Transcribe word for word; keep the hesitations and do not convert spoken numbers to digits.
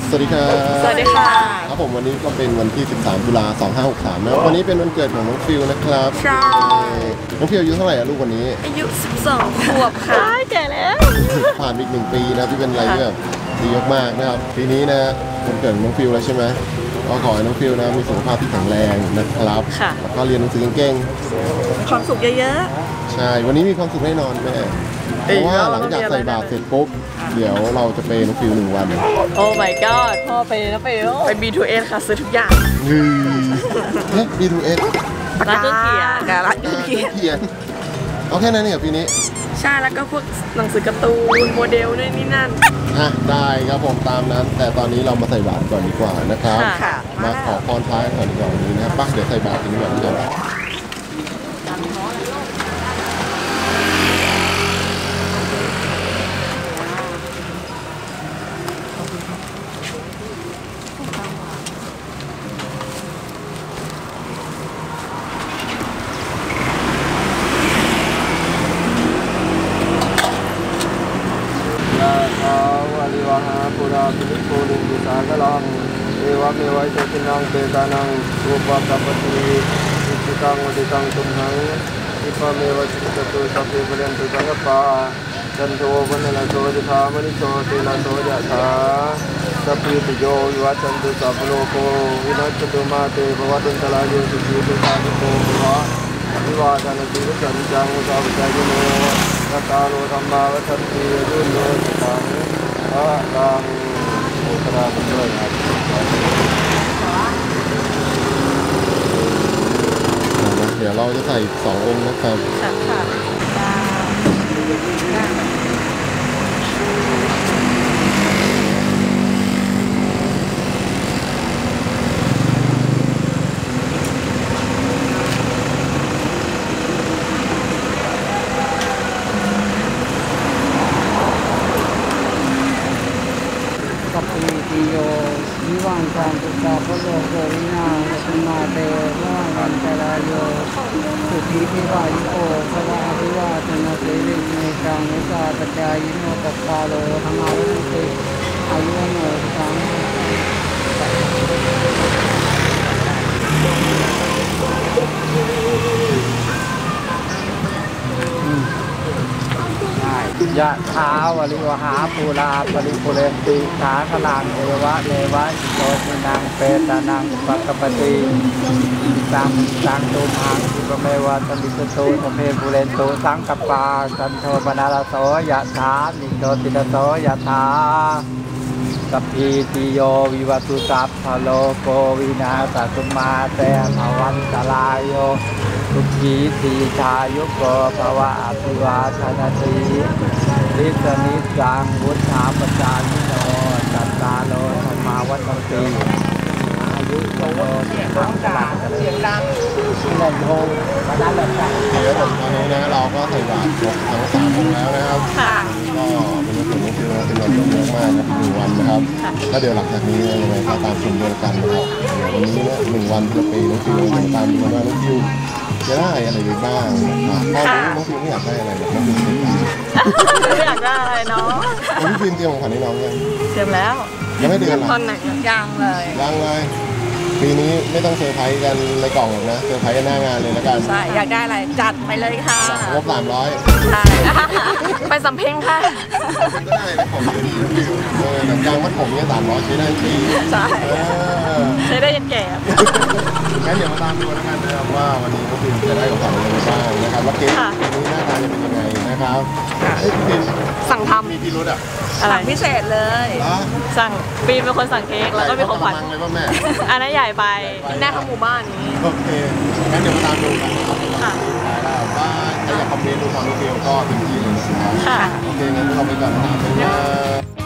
สวัสดีครับสวัสดีค่ะครับผมวันนี้ก็เป็นวันที่สิบสามตุลาสองห้าหกสามนะวันนี้เป็นวันเกิดของน้องฟิวนะครับใช่น้องฟิวอายุเท่าไหร่อะลูกวันนี้อายุสิบสองขวบค่ะแก่แล้วผ่านอีกหนึ่งปีนะที่เป็นอะไรที่แบบดีมากๆนะครับปีนี้นะวันเกิดน้องฟิวแล้วใช่ไหมก็ขอให้น้องฟิวนะมีสุขภาพที่แข็งแรงนะครับแล้วก็เรียนหนังสือเก่งๆความสุขเยอะๆใช่วันนี้มีความสุขแน่นอนแม่เพราะว่าหลังจากใส่บาตรเสร็จปุ๊บเดี๋ยวเราจะไปน้องฟิวหนึ่งวันโอ้ my god พ่อไปนะไปไป บี ทู เอส ค่ะซื้อทุกอย่างเฮ้ย บี ทู เอสร้านเครื่องเขียนกับร้านเครื่องเขียนเอาแค่นั้นเนี่ยปีนี้ใช่แล้วก็พวกหนังสือการ์ตูนโมเดลนู่นนี่นั่นอ่ะได้ครับผมตามนั้นแต่ตอนนี้เรามาใส่บาตรก่อนดีกว่านะครับมาขอพรท้ายก่อนดีกว่าวันนี้นะครับป่ะเดี๋ยวใส่บาตรกันดีกว่านะครับวะหาปุราปิโกลิงกุสากลังเอวะเมวัยโสตินังเตตานังรูปะกัปปติอิจิตังวดิตังตุมหังอิปะเมวะจิตตุสัพเพปะเรนตุสังกปาจันโทปนนะโสติภามณิโสตินะโสยะถาสัพพิติโยวิวัชชันตุสัพพโลกวินัสสตุมาเตภวัตุนตรายโยสุขีตุสาธุโกภวะอภิวาทนาสีสันจังอุตาวิจายโนรัตตาโลธรรมาวัฏันติยุโนสุขังพระรังโอตระกันด้วยครับเดี๋ยวเราจะใส่สององค์นะครับค่ะติโยวิวังการตุตาพโลโกวินาสมาเตวะวันตรายโยสุขีพิวายิโกสวะอภิวาทนาเสวิเมกังวิสาปจายิโนตัสสาโลธรรมาวุติอายุโนสังยะถาวริวหาปูราปริปุเรนติขาขลังเอวะเนวะโสตินังเปตานังปัตตปฏิสังสังตุมังสุปเมวะสมิสตุสเพปุเรนตุสังกปาสันโทปนาลโสยะถานิโตติโสยะถาสัพพิติโยวิวัตุสัพพโลโกวินาศสุมาเตภวันตรายโยทุขีทีชายุโกภวะอภิวาทนาสีทิสนิจังวุฒาปจายิโนตัสสาโลธรรมาวัฏตีอายุโตเสียงดังเสียงดังเล่นโฮมาด้านหลังเดี๋ยวตอนนี้นะเราก็ใส่บาตรครบทั้งสามองค์แล้วนะครับก็เป็นวันที่คือเป็นวันที่เยอะมากนะหนึ่งวันนะครับก็เดี๋ยวหลังจากนี้ยังไงก็ตามชมด้วยกันนะครับวันนี้เนี่ยหนึ่งวันจะไปน้องฟิวตามดูว่าน้องฟิวจะได้อะไรไปบ้างนะครับพ่อรู้น้องฟิวไม่อยากได้อะไรหรอกน้องฟิวไม่อยากได้อะไรเนาะน้องฟิวเตรียมของขวัญให้น้องยังเตรียมแล้วยังไม่เดือนหรอตอนไหนยังเลยยังเลยปีนี้ไม่ต้องเซอร์ไพรส์กันในกล่องหรอกนะเซอร์ไพรส์หน้างานเลยแล้วกันใช่อยากได้อะไรจัดไปเลยค่ะงบสามร้อยใช่ไปสำเพ็งค่ะก็ได้นะของดีฟิวเออแต่กลางวัดผมเนี่ยสามร้อยใช้ได้ปีใช่ใช้ได้ยันแก่งั้นเดี๋ยวมาตามดูแล้วกันนะครับว่าวันนี้น้องฟิวจะได้ของขวัญอะไรบ้างนะครับว่าเค้กวันนี้หน้าตาจะเป็นยังไงนะครับเฮ้ยพี่สั่งทำมีพี่รุธอ่ะอะไรพิเศษเลยสั่งปีเป็นคนสั่งเค้กแล้วก็มีของขวัญอันนั้นใหญ่ไปแน่ทั้งหมู่บ้านนี้โอเคงั้นเดี๋ยวมาตามดูกันค่ะว่าถ้าอยากคอมเมนต์ดูความรู้เกี่ยวก็เป็นที่เลยนะครับโอเคงั้นเราไปก่อนนะครับ